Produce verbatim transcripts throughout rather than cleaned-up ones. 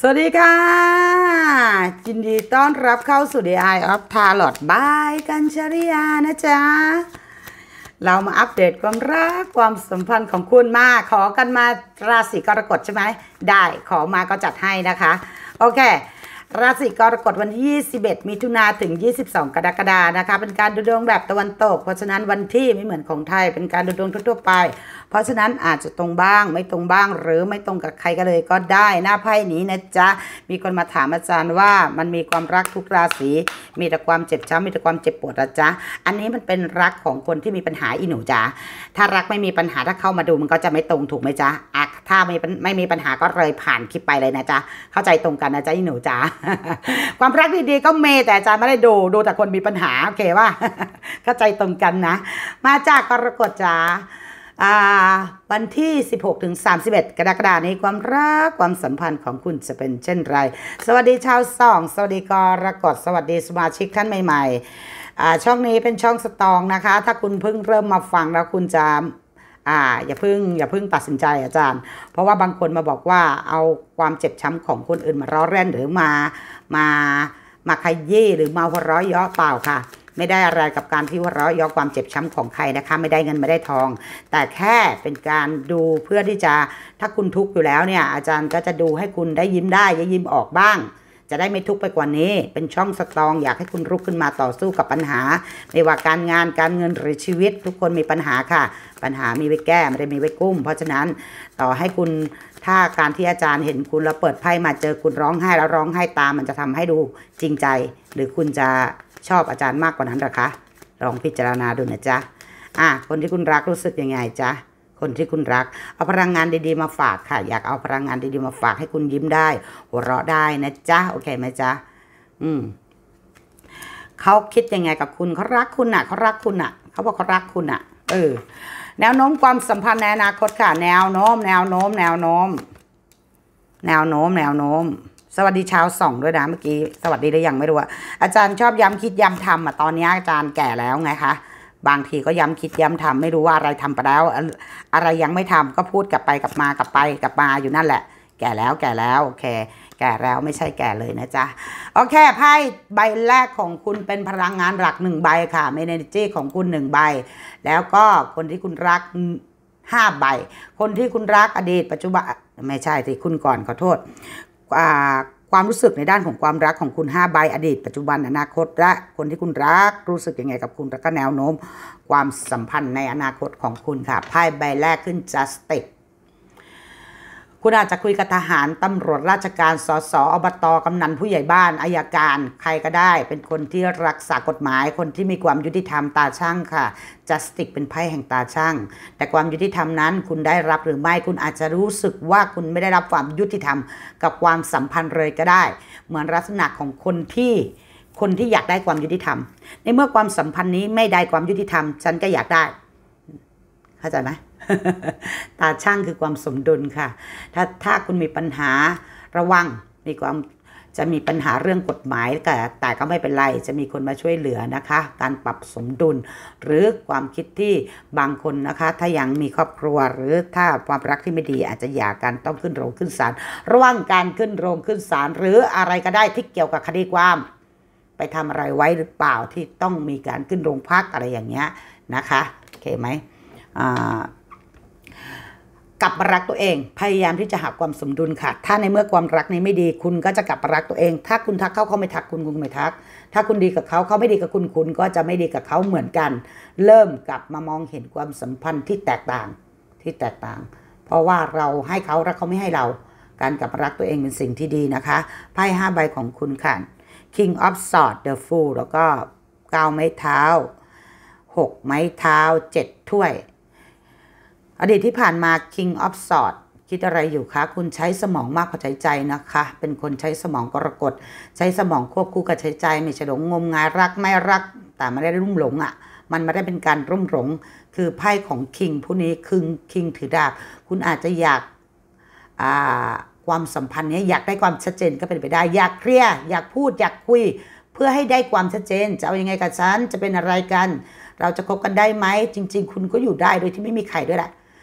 สวัสดีค่ะยินดีต้อนรับเข้าสู่ The Eye of Tarot บายกัญชริยานะจ๊ะเรามาอัปเดตความรักความสัมพันธ์ของคุณมาขอกันมาราศีกรกฎใช่ไหมได้ขอมาก็จัดให้นะคะโอเคราศีกรกฎวันที่ยี่สิบเอ็ดมิถุนาถึงยี่สิบสองกรกฎาคมนะคะเป็นการดูดวงแบบตะวันตกเพราะฉะนั้นวันที่ไม่เหมือนของไทยเป็นการดูดวงทั่วไปเพราะฉะนั้นอาจจะตรงบ้างไม่ตรงบ้างหรือไม่ตรงกับใครก็เลยก็ได้หน้าไพ่นี้นะจ๊ะมีคนมาถามอาจารย์ว่ามันมีความรักทุกราศีมีแต่ความเจ็บช้ำมีแต่ความเจ็บปวดนะจ๊ะอันนี้มันเป็นรักของคนที่มีปัญหาอีหนูจ๊ะถ้ารักไม่มีปัญหาถ้าเข้ามาดูมันก็จะไม่ตรงถูกไหมจ๊ะอ่ะถ้าไม่ไม่มีปัญหาก็เลยผ่านคลิปไปเลยนะจ๊ะเข้าใจตรงกันนะจ๊ะอีหนูจ๊ะความรักดีๆก็เมแต่อาจารย์ไม่ได้ดูดูแต่คนมีปัญหาโอเคว่าเข้าใจตรงกันนะมาจากกรกฎจ้าวันที่สิบหกถึงสามสิบเอ็ดกรกฎาคมนี้ความรักความสัมพันธ์ของคุณจะเป็นเช่นไรสวัสดีชาวส่องสวัสดีกรกฎสวัสดีสมาชิกท่านใหม่ๆช่องนี้เป็นช่องสตองนะคะถ้าคุณเพิ่งเริ่มมาฟังแล้วคุณจะอ่าอย่าเพิ่งอย่าเพิ่งตัดสินใจอาจารย์เพราะว่าบางคนมาบอกว่าเอาความเจ็บช้ำของคนอื่นมาล้อเล่นหรือมามามาขยี้หรือมาหัวเราะเยาะเปล่าค่ะไม่ได้อะไรกับการที่หัวเราะเยาะความเจ็บช้ำของใครนะคะไม่ได้เงินไม่ได้ทองแต่แค่เป็นการดูเพื่อที่จะถ้าคุณทุกข์อยู่แล้วเนี่ยอาจารย์ก็จะดูให้คุณได้ยิ้มได้ยิ้มออกบ้างจะได้ไม่ทุกข์ไปกว่านี้เป็นช่องสตรองอยากให้คุณลุกขึ้นมาต่อสู้กับปัญหาไม่ว่าการงานการเงินหรือชีวิตทุกคนมีปัญหาค่ะปัญหามีไว้แก้ไม่ได้มีไว้กุ้มเพราะฉะนั้นต่อให้คุณถ้าการที่อาจารย์เห็นคุณแล้วเปิดไพ่มาเจอคุณร้องไห้แล้วร้องไห้ตามมันจะทำให้ดูจริงใจหรือคุณจะชอบอาจารย์มากกว่านั้นหรอคะลองพิจารณาดูนะจ๊ะอ่ะคนที่คุณรักรู้สึกยังไงจ๊ะคนที่คุณรักเอาพลังงานดีๆมาฝากค่ะอยากเอาพลังงานดีๆมาฝากให้คุณยิ้มได้หัวเราะได้นะจ๊ะโอเคไหมจ๊ะอืมเขาคิดยังไงกับคุณเขารักคุณอ่ะเขารักคุณอ่ะเขาบอกเขารักคุณอ่ะเออแนวโน้มความสัมพันธ์ในอนาคตค่ะแนวโน้มแนวโน้มแนวโน้มแนวโน้มแนวโน้มสวัสดีชาวส่องด้วยนะเมื่อกี้สวัสดีหรือยังไม่รู้อะอาจารย์ชอบย้ำคิดย้ำทำอะตอนนี้อาจารย์แก่แล้วไงคะบางทีก็ย้ำคิดย้ำทำไม่รู้ว่าอะไรทำไปแล้วอะไรยังไม่ทำก็พูดกลับไปกลับมากลับไปกลับมาอยู่นั่นแหละแก่แล้วแก่แล้วโอเคแก่แล้วไม่ใช่แก่เลยนะจ๊ะโอเคไพ่ใบแรกของคุณเป็นพลังงานหลักหนึ่งใบค่ะเมเนจี้ของคุณหนึ่งใบแล้วก็คนที่คุณรักห้าใบคนที่คุณรักอดีตปัจจุบันไม่ใช่สิคุณก่อนขอโทษความรู้สึกในด้านของความรักของคุณห้าใบอดีตปัจจุบันอนาคตและคนที่คุณรักรู้สึกยังไงกับคุณแล้วก็แนวโน้มความสัมพันธ์ในอนาคตของคุณค่ะไพ่ใบแรกขึ้น Justice คุณอาจจะคุยกับทหารตำรวจราชการสสอบตกำนันผู้ใหญ่บ้านอัยการใครก็ได้เป็นคนที่รักษากฎหมายคนที่มีความยุติธรรมตาช่างค่ะ Justice เป็นไพ่แห่งตาช่างแต่ความยุติธรรมนั้นคุณได้รับหรือไม่คุณอาจจะรู้สึกว่าคุณไม่ได้รับความยุติธรรมกับความสัมพันธ์เลยก็ได้เหมือนลักษณะของคนที่คนที่อยากได้ความยุติธรรมในเมื่อความสัมพันธ์นี้ไม่ได้ความยุติธรรมฉันก็อยากได้เข้าใจไหม ตาช่างคือความสมดุลค่ะถ้าถ้าคุณมีปัญหาระวังมีความจะมีปัญหาเรื่องกฎหมายแต่แต่ก็ไม่เป็นไรจะมีคนมาช่วยเหลือนะคะการปรับสมดุลหรือความคิดที่บางคนนะคะถ้ายังมีครอบครัวหรือถ้าความรักที่ไม่ดีอาจจะหย่ากันต้องขึ้นโรงขึ้นศาลระวังการขึ้นโรงขึ้นศาลหรืออะไรก็ได้ที่เกี่ยวกับคดีความไปทำอะไรไว้หรือเปล่าที่ต้องมีการขึ้นโรงพักอะไรอย่างเงี้ยนะคะโอเคไหมอ่ากลับมารักตัวเองพยายามที่จะหาความสมดุลค่ะถ้าในเมื่อความรักนี้ไม่ดีคุณก็จะกลับมารักตัวเองถ้าคุณทักเขาเขาไม่ทักคุณคุณไม่ทักถ้าคุณดีกับเขาเขาไม่ดีกับคุณคุณก็จะไม่ดีกับเขาเหมือนกันเริ่มกลับมามองเห็นความสัมพันธ์ที่แตกต่างที่แตกต่างเพราะว่าเราให้เขาแล้วเขาไม่ให้เราการกลับมารักตัวเองเป็นสิ่งที่ดีนะคะไพ่ห้าใบของคุณค่ะ King of Swords The Fool แล้วก็เก้าไม้เท้าหกไม้เท้าเจ็ดถ้วยอดีตที่ผ่านมา King of Swords คิดอะไรอยู่คะคุณใช้สมองมากกว่าใช้ใจนะคะเป็นคนใช้สมองกรกฎใช้สมองควบคู่กับใช้ใจไม่ใช่หลงงมงายรักไม่รักแต่ไม่ได้รุ่มหลงอ่ะมันไม่ได้เป็นการรุ่มหลงคือไพ่ของ King ผู้นี้คือ King ถือดาบคุณอาจจะอยากอ่าความสัมพันธ์นี้อยากได้ความชัดเจนก็เป็นไปได้อยากเคลียร์อยากพูดอยากคุยเพื่อให้ได้ความชัดเจนจะเอายังไงกับฉันจะเป็นอะไรกันเราจะคบกันได้ไหมจริงๆคุณก็อยู่ได้โดยที่ไม่มีใครด้วยแหละ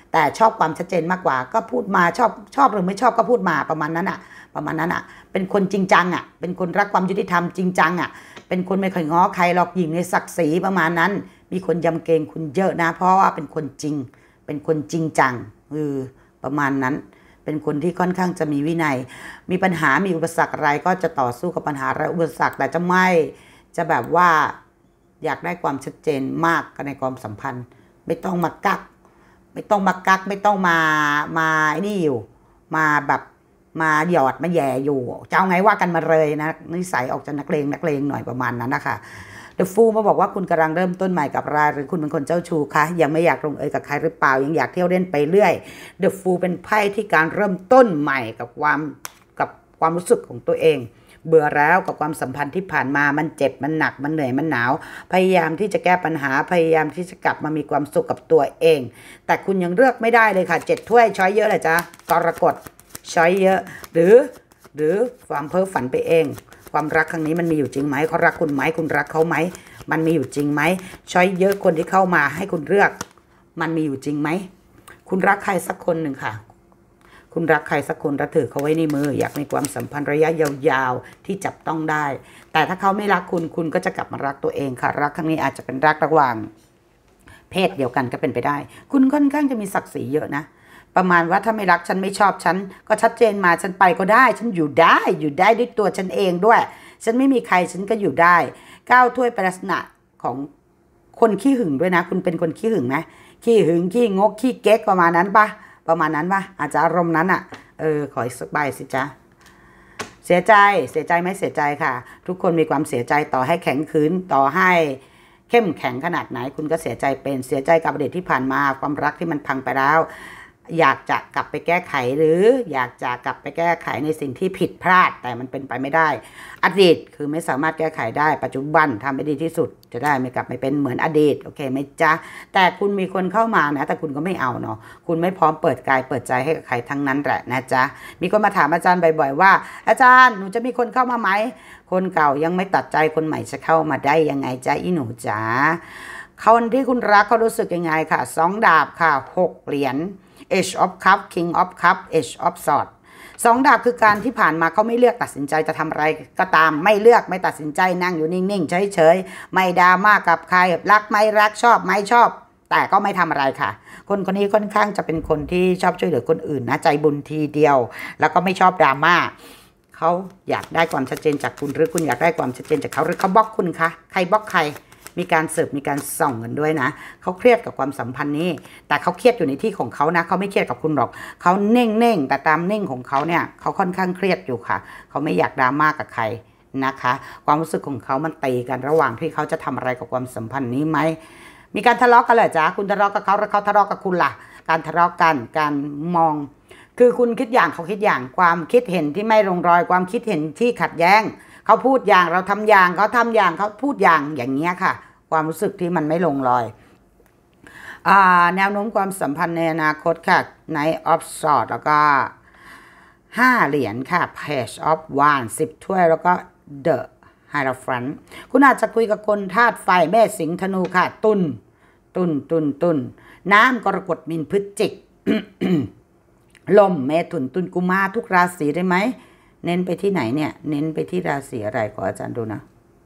แต่ชอบความชัดเจนมากกว่าก็พูดมาชอบชอบหรือไม่ชอบก็พูดมาประมาณนั้นอ่ะประมาณนั้นอ่ะเป็นคนจริงจังอ่ะเป็นคนรักความยุติธรรมจริงจังอ่ะเป็นคนไม่ค่อยง้อใครหรอกหญิงในศักดิ์ศรีประมาณนั้นมีคนยำเกรงคุณเยอะนะเพราะว่าเป็นคนจริงเป็นคนจริงจังเออประมาณนั้นเป็นคนที่ค่อนข้างจะมีวินัยมีปัญหามีอุปสรรคอะไรก็จะต่อสู้กับปัญหาและอุปสรรคแต่จะไม่จะแบบว่าอยากได้ความชัดเจนมากในความสัมพันธ์ไม่ต้องมากักไม่ต้องมากักไม่ต้องมามาไอ้นี่อยู่มาแบบมาหยอดมาแย่อยู่จะเอาไงว่ากันมาเลยนะนิสัยออกจากนักเลงนักเลงหน่อยประมาณนั้นนะคะเดอะฟูมาบอกว่าคุณกำลังเริ่มต้นใหม่กับรายหรือคุณเป็นคนเจ้าชู้คะยังไม่อยากลงเอยกับใครหรือเปล่ายังอยากเที่ยวเล่นไปเรื่อยเดอะฟูเป็นไพ่ที่การเริ่มต้นใหม่กับความกับความรู้สึกของตัวเองเบื่อแล้วกับความสัมพันธ์ที่ผ่านมามันเจ็บมันหนักมันเหนื่อยมันหนาวพยายามที่จะแก้ปัญหาพยายามที่จะกลับมามีความสุขกับตัวเองแต่คุณยังเลือกไม่ได้เลยค่ะเจ็ดถ้วยช้อยเยอะเลยจ้ะกรกฎช้อยเยอะหรือหรือความเพ้อฝันไปเองความรักครั้งนี้มันมีอยู่จริงไหมเขารักคุณไหมคุณรักเขาไหมมันมีอยู่จริงไหมช้อยเยอะคนที่เข้ามาให้คุณเลือกมันมีอยู่จริงไหมคุณรักใครสักคนหนึ่งค่ะคุณรักใครสักคนแล้วถือเขาไว้ในมืออยากมีความสัมพันธ์ระยะยาวๆที่จับต้องได้แต่ถ้าเขาไม่รักคุณคุณก็จะกลับมารักตัวเองค่ะรักครั้งนี้อาจจะเป็นรักระหว่างเพศเดียวกันก็เป็นไปได้คุณค่อนข้างจะมีศักดิ์ศรีเยอะนะประมาณว่าถ้าไม่รักฉันไม่ชอบฉันก็ชัดเจนมาฉันไปก็ได้ฉันอยู่ได้อยู่ได้ด้วยตัวฉันเองด้วยฉันไม่มีใครฉันก็อยู่ได้ก้าวถ้วยเป็นลักษณะของคนขี้หึงด้วยนะคุณเป็นคนขี้หึงไหมขี้หึงขี้งกขี้เก๊กประมาณนั้นปะประมาณนั้นปะอาจจะอารมณ์นั้นอ่ะเออขออีกสักใบสิจ๊ะเสียใจเสียใจไม่เสียใจค่ะทุกคนมีความเสียใจต่อให้แข็งขืนต่อให้เข้มแข็งขนาดไหนคุณก็เสียใจเป็นเสียใจกับอดีตที่ผ่านมาความรักที่มันพังไปแล้วอยากจะกลับไปแก้ไขหรืออยากจะกลับไปแก้ไขในสิ่งที่ผิดพลาดแต่มันเป็นไปไม่ได้อดีตคือไม่สามารถแก้ไขได้ปัจจุบันทำให้ดีที่สุดจะได้ไม่กลับไปเป็นเหมือนอดีตโอเคไหมจ๊ะแต่คุณมีคนเข้ามานะแต่คุณก็ไม่เอาเนาะคุณไม่พร้อมเปิดกายเปิดใจให้กับใครทั้งนั้นแหละนะจ๊ะมีคนมาถามอาจารย์บ่อยๆว่าอาจารย์หนูจะมีคนเข้ามาไหมคนเก่ายังไม่ตัดใจคนใหม่จะเข้ามาได้ยังไงจ๊ะอีหนูจ๋าคนที่คุณรักเขารู้สึกยังไงค่ะสองดาบค่ะหกเหรียญAge of Cup King of Cup Age of Swords สองดาบคือการที่ผ่านมาเขาไม่เลือกตัดสินใจจะทำอะไรก็ตามไม่เลือกไม่ตัดสินใจนั่งอยู่นิ่งๆเฉยๆไม่ดราม่ากับใครรักไม่รักชอบไม่ชอบแต่ก็ไม่ทำอะไรค่ะคนคนนี้ค่อนข้างจะเป็นคนที่ชอบช่วยเหลือคนอื่นนะใจบุญทีเดียวแล้วก็ไม่ชอบดราม่าเขาอยากได้ความชัดเจนจากคุณหรือคุณอยากได้ความชัดเจนจากเขาหรือเขาบล็อกคุณคะใครบล็อกใครมีการสืบมีการส่องกันด้วยนะเขาเครียดกับความสัมพันธ์นี้แต่เขาเครียดอยู่ในที่ของเขานะเขาไม่เครียดกับคุณหรอกเขาเน่งเน่งแต่ตามเน่งของเขาเนี่ยเขาค่อนข้างเครียดอยู่ค่ะเขาไม่อยากดราม่ากับใครนะคะความรู้สึกของเขามันตีกันระหว่างที่เขาจะทำอะไรกับความสัมพันธ์นี้ไหมมีการทะเลาะกันเหรอจ๊ะคุณทะเลาะกับเขาแล้วเขาทะเลาะกับคุณล่ะการทะเลาะกันการมองคือคุณคิดอย่างเขาคิดอย่างความคิดเห็นที่ไม่ลงรอยความคิดเห็นที่ขัดแย้งเขาพูดอย่างเราทำอย่างเขาทำอย่างเขาพูดอย่างอย่างเงี้ยค่ะความรู้สึกที่มันไม่ลงรอยอ่าแนวโน้มความสัมพันธ์ในอนาคตค่ะ Knight of Swords แล้วก็ห้าเหรียญค่ะ Page of Wands สิบถ้วยแล้วก็ The Hierophant คุณอาจจะคุยกับคนธาตุไฟแม่สิงห์ธนูค่ะตุลตุลตุลตุลน้ำกรกฎมีนพฤศจิก ลมเมถุนตุลกุมารทุกราศีได้ไหมเน้นไปที่ไหนเนี่ยเน้นไปที่ราศีอะไรขออาจารย์ดูนะ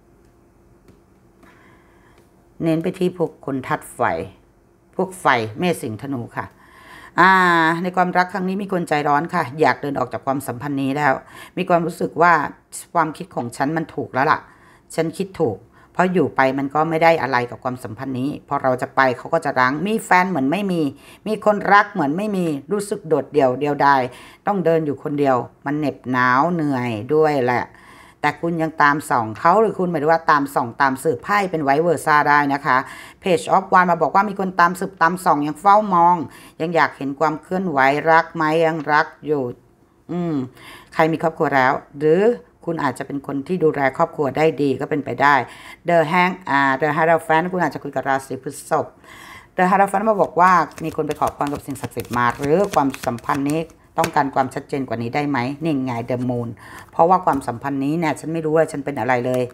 เน้นไปที่พวกคนธาตุไฟพวกไฟเมษสิงห์ธนูค่ะอ่าในความรักครั้งนี้มีคนใจร้อนค่ะอยากเดินออกจากความสัมพันธ์นี้แล้วมีความรู้สึกว่าความคิดของฉันมันถูกแล้วล่ะฉันคิดถูกเพราะอยู่ไปมันก็ไม่ได้อะไรกับความสัมพันธ์นี้พอเราจะไปเขาก็จะรั้งมีแฟนเหมือนไม่มีมีคนรักเหมือนไม่มีรู้สึกโดดเดี่ยวเดียวดายต้องเดินอยู่คนเดียวมันเหน็บหนาวเหนื่อยด้วยแหละแต่คุณยังตามส่องเขาหรือคุณหมายถึงว่าตามส่องตามสืบไพ่เป็นไวเวอร์ซ่าได้นะคะ Page of Wands มาบอกว่ามีคนตามสืบตามส่องยังเฝ้ามองยังอยากเห็นความเคลื่อนไหวรักไหมยังรักอยู่อืมใครมีครอบครัวแล้วหรือคุณอาจจะเป็นคนที่ดูแลครอบครัวได้ดีก็เป็นไปได้ The Hang อ่า The Hierophant คุณอาจจะคุยกับราศีพฤษภ The Hierophant มาบอกว่ามีคนไปขอพรกับสิ่งศักดิ์สิทธิ์มาหรือความสัมพันธ์นี้ต้องการความชัดเจนกว่านี้ได้ไหมนี่ไง The Moon เพราะว่าความสัมพันธ์นี้เนี่ยฉันไม่รู้ว่าฉันเป็นอะไรเลย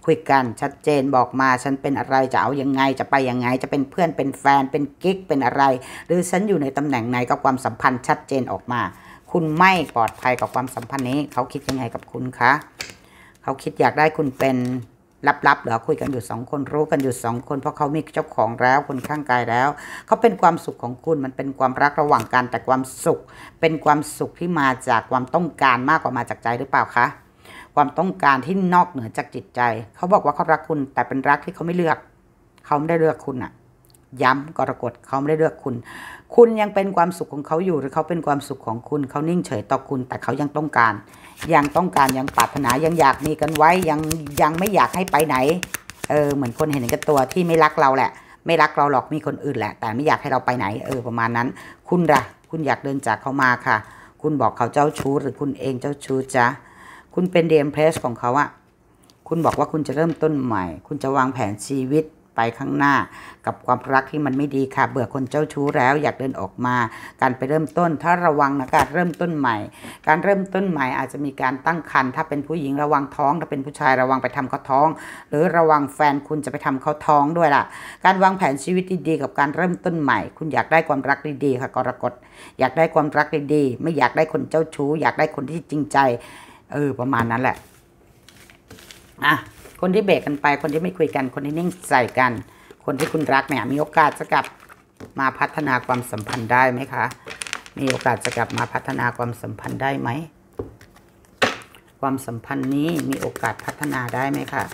คุยกันชัดเจนบอกมาฉันเป็นอะไรจะเอายังไงจะไปยังไงจะเป็นเพื่อนเป็นแฟนเป็นกิ๊กเป็นอะไรหรือฉันอยู่ในตำแหน่งไหนกับความสัมพันธ์ชัดเจนออกมาคุณไม่ปลอดภัยกับความสัมพันธ์นี้เขาคิดยังไงกับคุณคะเขาคิดอยากได้คุณเป็นลับๆเหรอคุยกันอยู่สองคนรู้กันอยู่สองคนเพราะเขามีเจ้าของแล้วคนข้างกายแล้วเขาเป็นความสุขของคุณมันเป็นความรักระหว่างกันแต่ความสุขเป็นความสุขที่มาจากความต้องการมากกว่ามาจากใจหรือเปล่าคะความต้องการที่นอกเหนือจากจิตใจเขาบอกว่าเขารักคุณแต่เป็นรักที่เขาไม่เลือกเขาไม่ได้เลือกคุณอะย้ำกรกฎเขาไม่ได้เลือกคุณคุณยังเป็นความสุขของเขาอยู่หรือเขาเป็นความสุขของคุณเขานิ่งเฉยต่อคุณแต่เขายังต้องการยังต้องการยังปรารถนายังอยากมีกันไว้ยังยังไม่อยากให้ไปไหนเออเหมือนคนเห็นกับตัวที่ไม่รักเราแหละไม่รักเราหรอกมีคนอื่นแหละแต่ไม่อยากให้เราไปไหนเออประมาณนั้นคุณล่ะคุณอยากเดินจากเขามาค่ะคุณบอกเขาเจ้าชู้หรือคุณเองเจ้าชู้จ๊ะคุณเป็นเดมเพรสของเขาอะคุณบอกว่าคุณจะเริ่มต้นใหม่คุณจะวางแผนชีวิตไปข้างหน้ากับความรักที่มันไม่ดีค่ะเบื่อคนเจ้าชู้แล้วอยากเดินออกมาการไปเริ่มต้นถ้าระวังนะการเริ่มต้นใหม่การเริ่มต้นใหม่อาจจะมีการตั้งครรภ์ถ้าเป็นผู้หญิงระวังท้องถ้าเป็นผู้ชายระวังไปทำเขาท้องหรือระวังแฟนคุณจะไปทำเขาท้องด้วยล่ะการวางแผนชีวิตดีๆกับการเริ่มต้นใหม่คุณอยากได้ความรักดีๆค่ะกรกฎอยากได้ความรักดีๆไม่อยากได้คนเจ้าชู้อยากได้คนที่จริงใจเออประมาณนั้นแหละอ่ะคนที่เบรกกันไปคนที่ไม่คุยกันคนที่นิ่งใส่กันคนที่คุณรักเนี่ยมีโอกาสจะกลับมาพัฒนาความสัมพันธ์ได้ไหมคะมีโอกาสจะกลับมาพัฒนาความสัมพันธ์ได้ไหมความสัมพันธ์นี้มีโอกาสพัฒนาได้ไหมคะ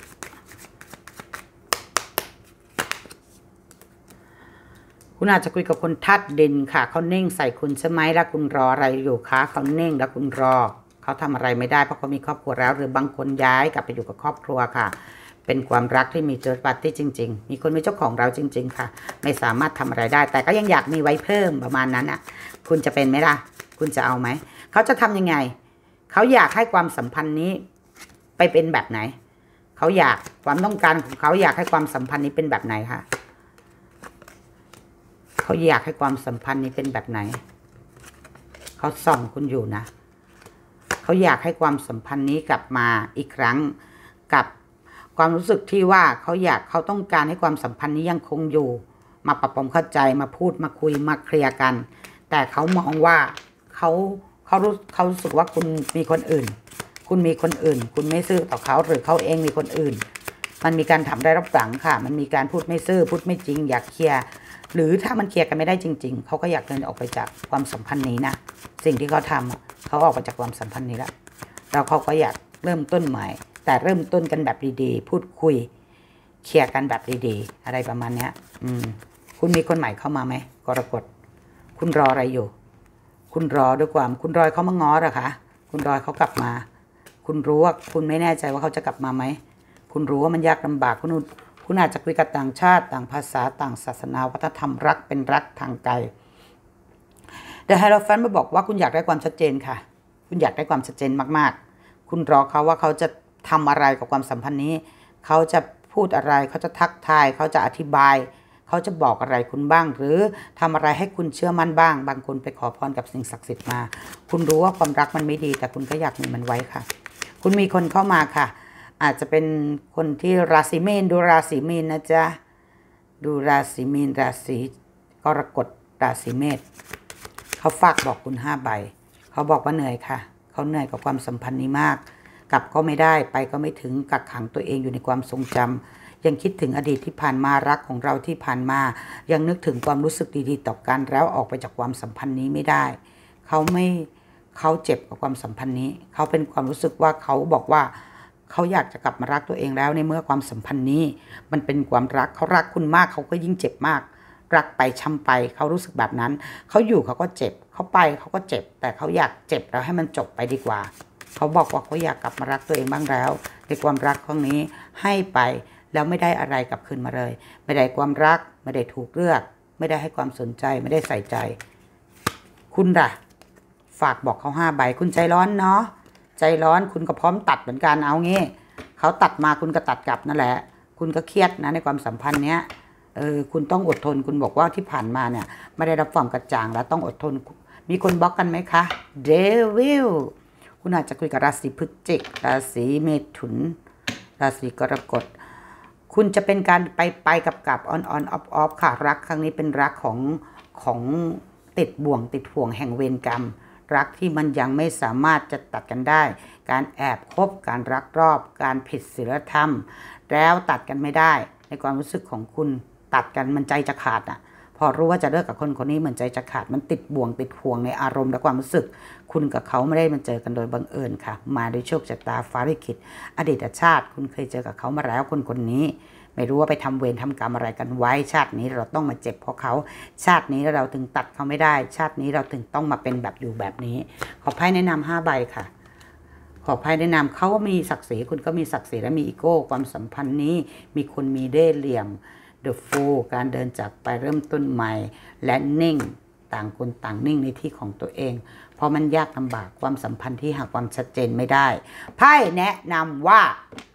คุณอาจจะคุยกับคนทัดดินค่ะเขาเน่งใส่คุณใช่ไหมแล้วคุณรออะไรอยู่คะเขาเน่งแล้วคุณรอเขาทำอะไรไม่ได้เพราะเขามีครอบครัวแล้วหรือบางคนย้ายกลับไปอยู่กับครอบครัวค่ะเป็นความรักที่มีเจอปาร์ตี้จริงๆมีคนเป็นเจ้าของเราจริงๆค่ะไม่สามารถทำอะไรได้แต่ก็ยังอยากมีไว้เพิ่มประมาณนั้นอ่ะคุณจะเป็นไหมล่ะคุณจะเอาไหมเขาจะทำยังไงเขาอยากให้ความสัมพันธ์นี้ไปเป็นแบบไหนเขาอยากความต้องการของเขาอยากให้ความสัมพันธ์นี้เป็นแบบไหนคะเขาอยากให้ความสัมพันธ์นี้เป็นแบบไหนเขาส่องคุณอยู่นะเขาอยากให้ความสัมพันธ์นี้กลับมาอีกครั้งกับความรู้สึกที่ว่าเขาอยากเขาต้องการให้ความสัมพันธ์นี้ยังคงอยู่มาปรับความเข้าใจมาพูดมาคุยมาเคลียร์กันแต่เขามองว่าเขาเขารู้เขารู้สึกว่าคุณมีคนอื่นคุณมีคนอื่นคุณไม่ซื่อต่อเขาหรือเขาเองมีคนอื่นมันมีการทำได้รับหลังค่ะมันมีการพูดไม่ซื่อพูดไม่จริงอยากเคลียร์หรือถ้ามันเคลียร์กันไม่ได้จริงๆเขาก็อยากเดินออกไปจากความสัมพันธ์นี้นะสิ่งที่เขาทำเขาออกไปจากความสัมพันธ์นี้แล้วแล้วเขาก็อยากเริ่มต้นใหม่แต่เริ่มต้นกันแบบดีๆพูดคุยเคลียร์กันแบบดีๆอะไรประมาณนี้อืมคุณมีคนใหม่เข้ามาไหมกรกฎคุณรออะไรอยู่คุณรอด้วยความคุณรอเขามาง้อหรอคะคุณรอเขากลับมาคุณรู้ว่าคุณไม่แน่ใจว่าเขาจะกลับมาไหมคุณรู้ว่ามันยากลำบากคุณคุณอาจจะคุยกับต่างชาติต่างภาษาต่างศาสนาวัฒนธรรมรักเป็นรักทางไกลแต่ไฮโรแฟนต์มาบอกว่าคุณอยากได้ความชัดเจนค่ะคุณอยากได้ความชัดเจนมากๆคุณรอเขาว่าเขาจะทำอะไรกับความสัมพันธ์นี้เขาจะพูดอะไรเขาจะทักทายเขาจะอธิบายเขาจะบอกอะไรคุณบ้างหรือทำอะไรให้คุณเชื่อมั่นบ้างบางคนไปขอพรกับสิ่งศักดิ์สิทธิ์มาคุณรู้ว่าความรักมันไม่ดีแต่คุณก็อยากมีมันไว้ค่ะคุณมีคนเข้ามาค่ะอาจจะเป็นคนที่ราศีมีนดูราศีมีนนะจ๊ะดูราศีมีนราศีกรกฎราศีเมษเขาฝากบอกคุณห้าใบเขาบอกว่าเหนื่อยค่ะเขาเหนื่อยกับความสัมพันธ์นี้มากกลับก็ไม่ได้ไปก็ไม่ถึงกักขังตัวเองอยู่ในความทรงจำยังคิดถึงอดีตที่ผ่านมารักของเราที่ผ่านมายังนึกถึงความรู้สึกดีๆต่อกันแล้วออกไปจากความสัมพันธ์นี้ไม่ได้เขาไม่เขาเจ็บกับความสัมพันธ์นี้เขาเป็นความรู้สึกว่าเขาบอกว่าเขาอยากจะกลับมารักตัวเองแล้วในเมื่อความสัมพันธ์นี้มันเป็นความรักเขารักคุณมากเขาก็ยิ่งเจ็บมากรักไปช้ำไปเขารู้สึกแบบนั้นเขาอยู่เขาก็เจ็บเขาไปเขาก็เจ็บแต่เขาอยากเจ็บแล้วให้มันจบไปดีกว่าเขาบอกว่าเขาอยากกลับมารักตัวเองบ้างแล้วในความรักครั้งนี้ให้ไปแล้วไม่ได้อะไรกลับคืนมาเลยไม่ได้ความรักไม่ได้ถูกเลือกไม่ได้ให้ความสนใจไม่ได้ใส่ใจคุณล่ะฝากบอกเขาห้าใบคุณใจร้อนเนาะใจร้อนคุณก็พร้อมตัดเหมือนกันเอางี้เขาตัดมาคุณก็ตัดกลับนั่นแหละคุณก็เครียดนะในความสัมพันธ์เนี้ยเออคุณต้องอดทนคุณบอกว่าที่ผ่านมาเนี่ยไม่ได้รับความกระจ่างแล้วต้องอดทนมีคนบล็อกกันไหมคะเดวิลคุณอาจจะคุยกับราศีพฤศจิกราศีเมถุนราศีกรกฎคุณจะเป็นการไปไปกับกับออนออนออฟออฟค่ะรักครั้งนี้เป็นรักของของติดบ่วงติดห่วงแห่งเวรกรรมรักที่มันยังไม่สามารถจะตัดกันได้การแอบคบการรักรอบการผิดศีลธรรมแล้วตัดกันไม่ได้ในความรู้สึกของคุณตัดกันมันใจจะขาดอ่ะพอรู้ว่าจะเลิกกับคนคนนี้เหมือนใจจะขาดมันติดบ่วงติดห่วงในอารมณ์และความรู้สึกคุณกับเขาไม่ได้มาเจอกันโดยบังเอิญค่ะมาด้วยโชคชะตาฟ้าลิขิตอดีตชาติคุณเคยเจอกับเขามาแล้วคนคนนี้ไม่รู้ว่าไปทำเวรทำกรรมอะไรกันไว้ชาตินี้เราต้องมาเจ็บเพราะเขาชาตินี้เราถึงตัดเขาไม่ได้ชาตินี้เราถึงต้องมาเป็นแบบอยู่แบบนี้ขอไพ่แนะนำห้าใบค่ะขอไพ่แนะนำเขาก็มีศักดิ์ศรีคุณก็มีศักดิ์ศรีและมีอีโก้ความสัมพันธ์นี้มีคนมีเล่ห์เหลี่ยมThe Fool การเดินจากไปเริ่มต้นใหม่และนิ่งต่างคนต่างนิ่งในที่ของตัวเองเพราะมันยากลำบากความสัมพันธ์ที่หาความชัดเจนไม่ได้ไพ่แนะนำว่า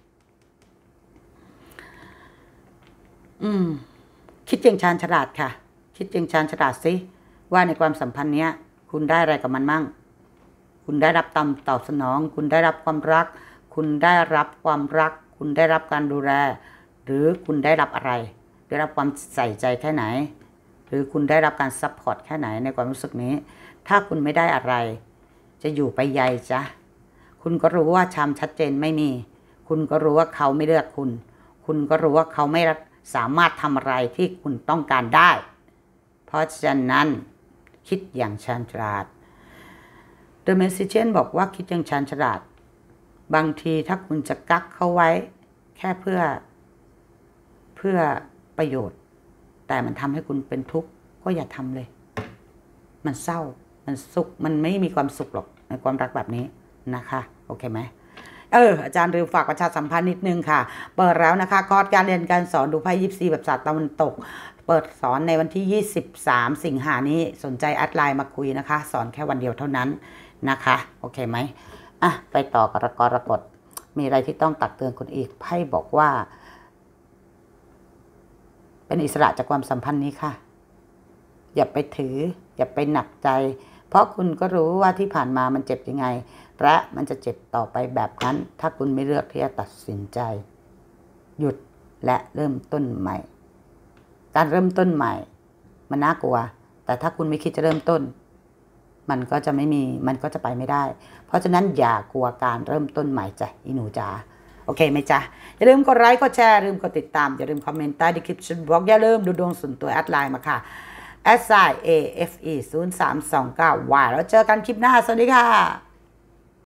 อืมคิดเจงชาญฉลาดค่ะคิดเจงชาญฉลาดสิว่าในความสัมพันธ์เนี้ยคุณได้อะไรกับมันมั่งคุณได้รับตามตอบสนองคุณได้รับความรักคุณได้รับความรักคุณได้รับการดูแลหรือคุณได้รับอะไรได้รับความใส่ใจแค่ไหนหรือคุณได้รับการซัพพอร์ตแค่ไหนในความรู้สึกนี้ถ้าคุณไม่ได้อะไรจะอยู่ไปใหญ่จ้ะคุณก็รู้ว่าชามชัดเจนไม่มีคุณก็รู้ว่าเขาไม่เลือกคุณคุณก็รู้ว่าเขาไม่สามารถทำอะไรที่คุณต้องการได้เพราะฉะนั้นคิดอย่างชาญฉลาด The Magician บอกว่าคิดอย่างชาญฉลาดบางทีถ้าคุณจะกักเขาไว้แค่เพื่อเพื่อประโยชน์แต่มันทำให้คุณเป็นทุกข์ก็อย่าทำเลยมันเศร้ามันสุขมันไม่มีความสุขหรอกในความรักแบบนี้นะคะโอเคไหมเอออาจารย์ลืมฝากประชาสัมพันธ์นิดนึงค่ะเปิดแล้วนะคะคอร์สการเรียนการสอนดูไพ่ยิปซีแบบศาสตร์ตะวันตกเปิดสอนในวันที่ยี่สิบสามสิงหานี้สนใจแอดไลน์มาคุยนะคะสอนแค่วันเดียวเท่านั้นนะคะโอเคไหมอ่ะไปต่อกรกฎมีอะไรที่ต้องตักเตือนคุณอีกไพ่บอกว่าเป็นอิสระจากความสัมพันธ์นี้ค่ะอย่าไปถืออย่าไปหนักใจเพราะคุณก็รู้ว่าที่ผ่านมามันเจ็บยังไงและมันจะเจ็บต่อไปแบบนั้นถ้าคุณไม่เลือกที่จะตัดสินใจหยุดและเริ่มต้นใหม่การเริ่มต้นใหม่มันน่ากลัวแต่ถ้าคุณไม่คิดจะเริ่มต้นมันก็จะไม่มีมันก็จะไปไม่ได้เพราะฉะนั้นอย่ากลัวการเริ่มต้นใหม่จ้ะอีหนูจ๋าโอเคไหมจ๊ะอย่าลืมกดไลค์กดแชร์อย่าลืมกดติดตามอย่าลืมคอมเมนต์ใต้ดีคริปชั่นบล็อกอย่าลืมดูดวงส่วนตัวแอดไลน์มาค่ะ แอท ไซน์ เอ เอฟ อี ศูนย์ สาม สอง เก้า วาย แล้วเจอกันคลิปหน้าสวัสดีค่ะ